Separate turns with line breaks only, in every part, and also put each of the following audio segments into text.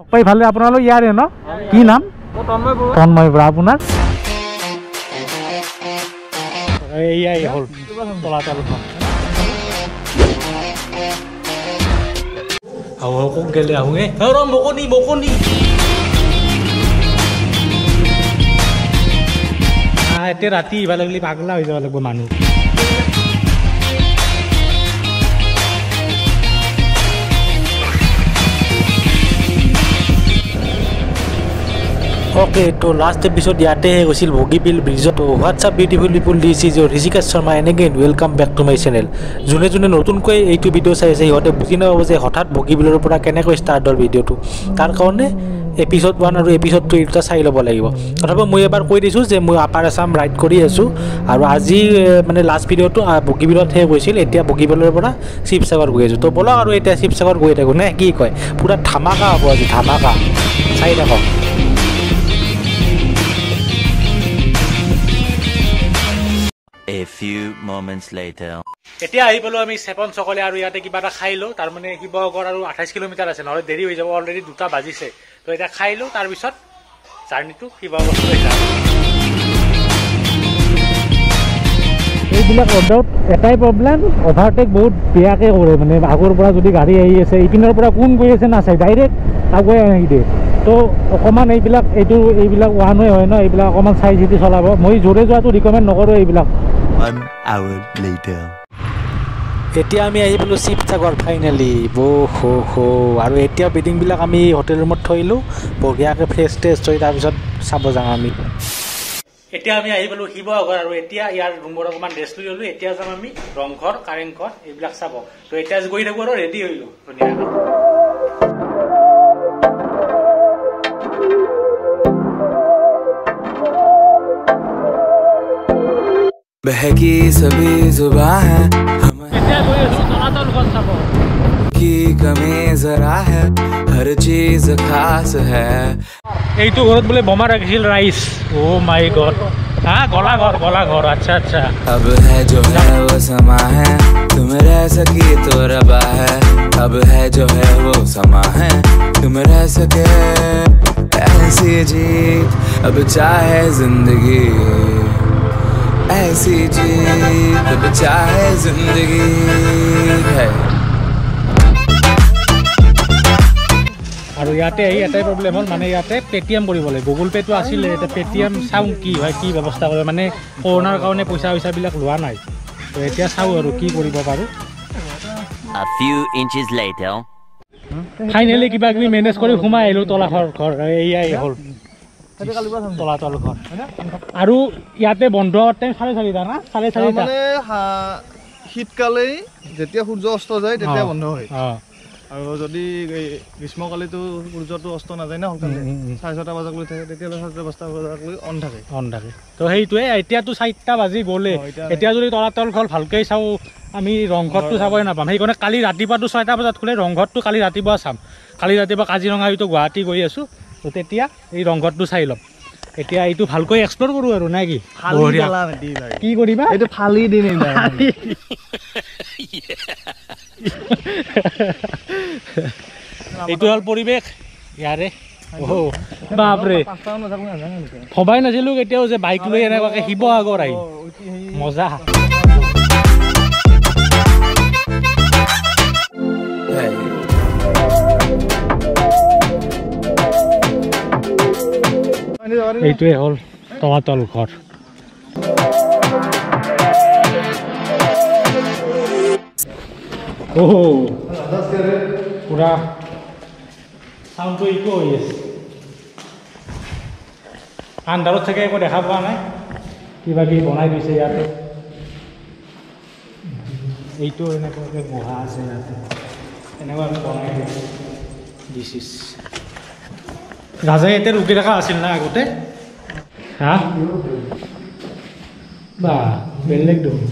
পাই ভালে আপোনালোক ইয়াৰে ন কি নাম তন্ময় বৰা আপোনাৰ এই হল তলাতলখন আও কোন গেলে আহুঙে ৰ মকনি এতে ৰাতি ইফালে বুলি পাগলা হৈ যাব লাগিব মানুহ Okay, to last episode yate gosil Bogibeel Bridge to what's up beautiful people, this is your Rishikesh Sharma and again welcome back to my channel. June notun koi eitu video sai ase hote bujina hoje hothat Bogibeelor pora kene ko start dor video to tar karone episode 1 aru episode 2 eta sai lobo lagibo othoba moi ebar koi disu je moi Upper Assam ride kori asu aru aji mane last video to Bogibeelot he goisil etia Bogibeelor pora Shivsagar goi asu to bola aru eta Shivsagar goi thaku na ki koy pura dhamaka hobo aji dhamaka sai rakho
A few moments later.
এতিয়া আহি পালো আমি সেপন সকলে আৰু ইয়াতে কিবা এটা খাইলো তাৰ মানে শিৱসাগৰ আৰু 28 কিলোমিটাৰ আছে নহলে দেৰি হৈ যাব অলৰেডি 2টা বাজিছে তো এটা খাইলো তাৰ পিছত জাৰ্নিটো শিৱসাগৰ লৈ যাম এইবিলাক অৰ্ডাৰত এটাই প্ৰবলেম অভাৰটেক বহুত বেয়াকে কৰে মানে আগৰ পৰা যদি গাড়ী আহি আছে ইপিনৰ পৰা কোন গৈ আছে না চাই ডাইৰেক্ট আগুৱাই আহি দিয়ে তো অকমান এইবিলাক ওৱান ৱে হয় ন এইবিলাক অকমান চাই চিতি চলাব মই জোৰে যোৱাটো ৰিকমেণ্ড নকৰো এইবিলাক
1 hour later.
এতিয়া আমি আহি পালো শিৱসাগৰ ফাইনেলি হো আৰু এতিয়া বিডিংবিলাক আমি হোটেল ৰুমত থৈলো বঢ়িয়াকে ফ্ৰেছ টেষ্ট হৈ তাৰপিছত চাব যাম আমি এতিয়া আমি আহি পালো শিৱসাগৰ আৰু এতিয়া ইয়াৰ ৰুমৰ অকমান ৰেষ্ট লৈ ললো এতিয়া যাম আমি ৰংঘৰ কাৰেংঘৰ এইবিলাক চাব তো এতিয়া গৈ থাকো আৰু ৰেডি হৈলো ধুনীয়াকৈ
बहकी सभी जुबां है की कमी जरा है हर चीज खास है
এইটো ঘৰত বলে বোমা ৰাখিছিল ৰাইস ও মাই গড हां गला घर अच्छा
अब है जो है वो समा है तुम रह सकी तो रबा है अब है जो है वो समा है तुम रह सके ऐसी जीत अब चाहे जिंदगी ऐसी जीत अब चाहे जिंदगी है
আৰু ইয়াতে এটাই প্ৰবলেম হ'ল মানে ইয়াতে পেটিএম কৰিব লাগে গুগল পে টো আছিল এটা পেটিএম চাও কি হয় কি ব্যৱস্থা কৰে মানে কৰোনাৰ কাৰণে পইচা বিলাক লোৱা নাই তো এতিয়া চাও আৰু কি কৰিব পাৰো
A few inches later.
Finally কিবা কিবি মেনেজ কৰি ঘুমাই আহিলো তলাঘৰ ঘৰ এইয়াই হ'ল তলাতল ঘৰ আৰু ইয়াতে বন্ধ টাইম 4:30 না 4:30
মানে শীতকালে যেতিয়া সূৰ্য অস্ত যায় তেতিয়া বন্ধ হয় আৰু যদি গ্ৰীষ্মকালেতো সূৰ্যটো অস্ত নাযায় না 6:30 বজাক লৈ থাকে তেতিয়া 7:30 বজাক লৈ অন থাকে
তো সেইটোৱে এতিয়াতো 4টা বাজি গ'লে এতিয়া যদি তলাতল ঘৰ ভালকৈ চাও আমি ৰংঘৰটো চাবই নাপাম সেইকাৰণে কালি ৰাতিপুৱাটো 6টা বজাত খোলে ৰংঘৰটো কালি ৰাতিপুৱা চাম কালি ৰাতিপুৱা কাজিৰঙা হয়তো গুৱাহাটী গৈ আছো তো তেতিয়া এই ৰংঘৰটো চাই লম এতিয়া এইটো ভালকৈ এক্সপ্লোৰ কৰো আৰু না কি কি কৰিবা
এইটো ফালি দিন
এইটো হ'ল পৰিৱেশ ইয়াৰে ওহো বাপৰে ভবাই নাছিলো কেতিয়াও যে বাইক লৈ এনেকুৱাকে শিৱসাগৰ আহি মজা এইটোৱে হ'ল তলাতল ঘৰ ওহো পুৰা চাউণ্ডটো ইকো হৈ আছে আন্ধাৰত থাকে একো দেখা পোৱা নাই কিবা কিবি বনাই দিছে ইয়াতে এইটো এনেকুৱাকে গুহা আছে ইয়াতে এনেকুৱাকে বনাই দিছে ৰাজাই ইয়াতে ৰুকি থকা আছিল না আগতে হা বা বেলেগ দেখোন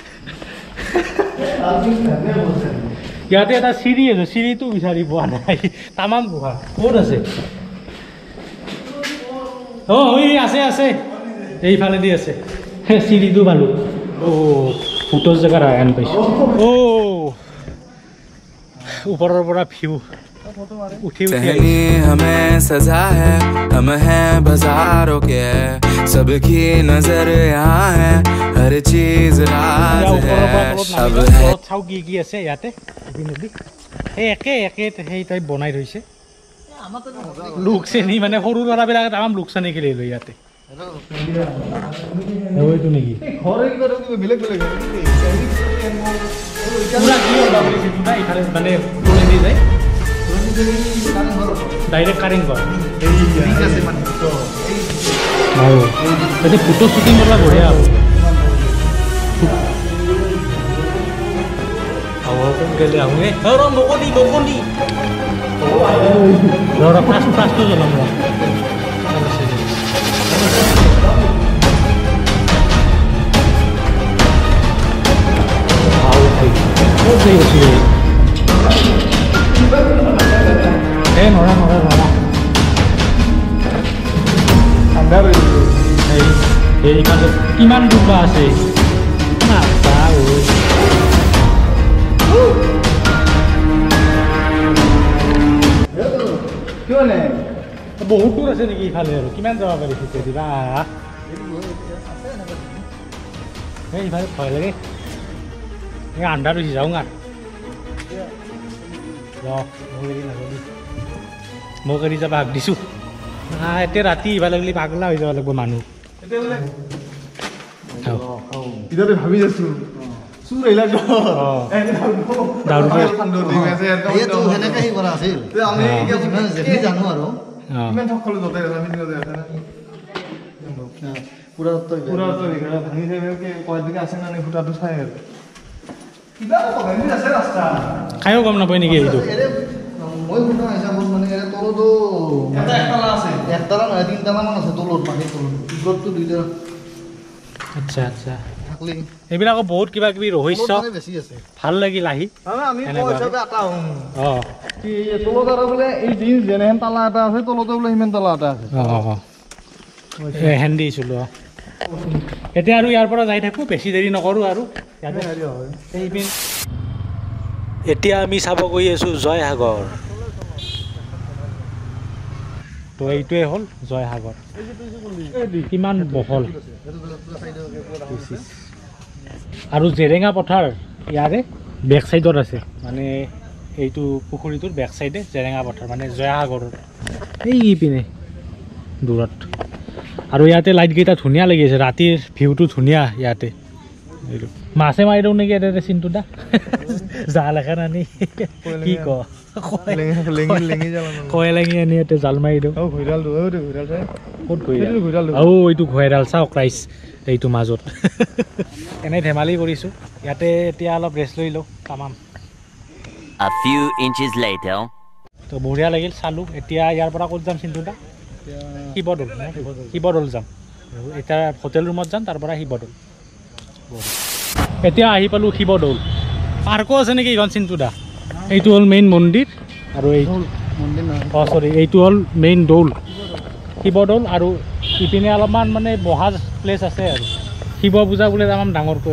ইয়াতে এটা চিৰি আছে চিৰিটো বিচাৰি পোৱা নাই তামাম গুহা ক'ত আছে আছে এইফালেদি আছে চিৰিটো পালো ফুটৰ জেগাৰ আয়ন পাইছো ওপৰৰ পৰা ভিউ উঠি
टहनी हमें सजा है, हम हैं बाजारों के, सबकी नजर यहाँ है, हर चीज राज है। अब है
চাও কি কি আছে ইয়াতে নদী এই একে একে সেই টাইপ বনাই থৈছে লোক চেনি মানে সৰু ল'ৰাবিলাকে তামাম লোক চেনি খেলি লৈ ইয়াতে এইটো নেকি
ঘৰে কিবা বেলেগ বেলেগ
পুৰা কি ওলাব দিছে দুটা ইফালে মানে তোলে দি যায় ডাইৰেক্ট কাৰেণ্ট ঘৰ এই ফটো শ্বুটিং কৰা বঢ়িয়া হ'ব gele aunge ora mogoni ora pas tu jalan gua au hai oh dei sih nora andar ei kan kiman dupa ase na tahu বহুত দূৰ আছে নেকি ইফালে আৰু কিমান যাব পাৰি সিতে দিবা এই ইফালে ভয় লাগে এই আন্ধাৰ হৈছে যাওঁ আৰু মোক এৰি যাব হাক দিছোঁ এতিয়া ৰাতি ইফালে গ'লে পাগলা হৈ যাব লাগিব মানুহ
ইতাতে ভাবি আছোঁ চুৰ আহিলা ইমান সকলো য'তে
খায়ো গম নাপায় নেকি এইটো
মই শুনা হিচাপত মানে তলতো একতলা নহয় তিনিটামান আছে তলত পানীৰ তলত ওপৰতো দুইটা
আচ্ছা আচ্ছা এইবিলাকো বহুত কিবা কিবি ৰহস্য ভাল লাগিল আহি
আমি তলত আৰু বোলে এই দিন যেনেহেন তালা এটা আছে তলতে বোলে সিমান তালা এটা আছে
হেন্দি দিছিলোঁ এতিয়া আৰু ইয়াৰ পৰা যাই থাকোঁ বেছি দেৰি নকৰোঁ আৰু এতিয়া আমি চাব গৈ আছোঁ জয়সাগৰ তো এইটোৱে হ'ল জয়সাগৰ কিমান বহল আৰু জেৰেঙা পথাৰ ইয়াৰে বেক চাইডত আছে মানে এইটো পুখুৰীটোৰ বেক চাইডে জেৰেঙা পথাৰ মানে জয়সাগৰৰ এই পিনে দূৰত আৰু ইয়াতে লাইটকেইটা ধুনীয়া লাগি আছে ৰাতিৰ ভিউটো ধুনীয়া ইয়াতে এইটো মাছে মাৰি দিওঁ নেকি ইয়াতে চিনটো দা জাল এখন আনি কি কয় লেঙি আনি ইয়াতে জাল মাৰি দিওঁ ক'ত এইটো ঘোঁৰাডাল চাওক ৰাইজ এইটো মাজত এনেই ধেমালি কৰিছোঁ ইয়াতে এতিয়া অলপ ৰেষ্ট লৈ লওঁ তামাম
A few inches later.
তো বঢ়িয়া লাগিল চালোঁ এতিয়া ইয়াৰ পৰা ক'ত যাম চিন্তুদা শিৱদৌল যাম এতিয়া হোটেল ৰুমত যাম তাৰ পৰা শিৱদৌল এতিয়া আহি পালোঁ শিৱদৌল পাৰ্কো আছে নেকি এইখন চিন্তুদা এইটো হ'ল মেইন মন্দিৰ আৰু এই চৰি এইটো হ'ল মেইন দৌল শিৱদৌল আৰু ইপিনে অলপমান মানে বহা প্লেচ আছে আৰু শিৱ পূজা বোলে তামাম ডাঙৰকৈ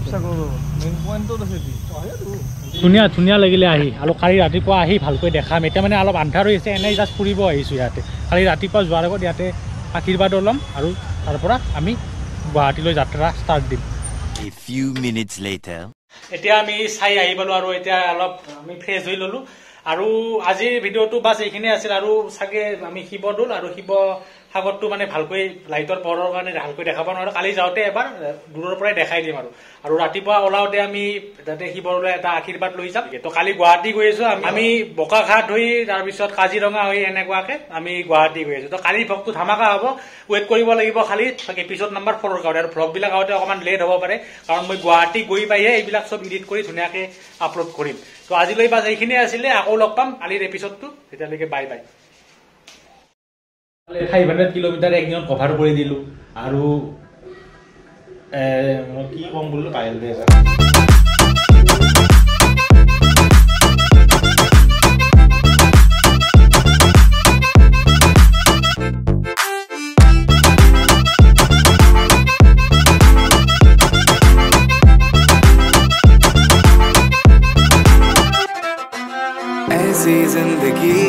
ধুনীয়া ধুনীয়া লাগিলে আহি আৰু কালি ৰাতিপুৱা আহি ভালকৈ দেখাম এতিয়া মানে অলপ আন্ধাৰ হৈ আছে এনেই জাষ্ট ফুৰিব আহিছোঁ ইয়াতে কালি ৰাতিপুৱা যোৱাৰ আগত ইয়াতে আশীৰ্বাদ ল'ম আৰু তাৰ পৰা আমি গুৱাহাটীলৈ যাত্ৰা ষ্টাৰ্ট দিম
A few minutes later.
এতিয়া আমি চাই আহি পালোঁ আৰু এতিয়া অলপ আমি ফ্ৰেছ হৈ ল'লোঁ আৰু আজিৰ ভিডিঅ'টো বাছ এইখিনিয়ে আছিল আৰু চাগে আমি শিৱদৌল আৰু শিৱসাগৰটো মানে ভালকৈ লাইটৰ পোহৰৰ কাৰণে ভালকৈ দেখাব নোৱাৰোঁ কালি যাওঁতে এবাৰ দূৰৰ পৰাই দেখাই দিম আৰু ৰাতিপুৱা ওলাওঁতে আমি তাতে শিৱদৌললৈ এটা আশীৰ্বাদ লৈ যাম তো কালি গুৱাহাটী গৈ আছোঁ আমি বোকাখাট হৈ তাৰপিছত কাজিৰঙা হৈ এনেকুৱাকৈ আমি গুৱাহাটী গৈ আছোঁ তো কালি ভ্লগটো ধামাকা হ'ব ৱেইট কৰিব লাগিব খালি এপিছড নম্বৰ 4 কাৰণে আৰু ভ্লগবিলাক আহোঁতে অকণমান লেট হ'ব পাৰে কাৰণ মই গুৱাহাটী গৈ পাইহে এইবিলাক চব এডিট কৰি ধুনীয়াকৈ আপলোড কৰিম তো আজিলৈ বাছ এইখিনিয়ে আছিলে আকৌ লগ পাম কালিৰ এপিছডটো তেতিয়ালৈকে বাই বাই 500 কিলোমিটাৰ একদিনত কভাৰ কৰি দিলোঁ আৰু কি কম বুলি পাইল দে
ऐसी जिंदगी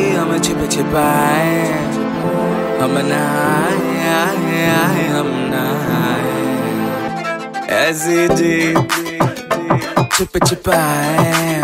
हम ना आए हम ना आए ऐसी जी छुप छुपाए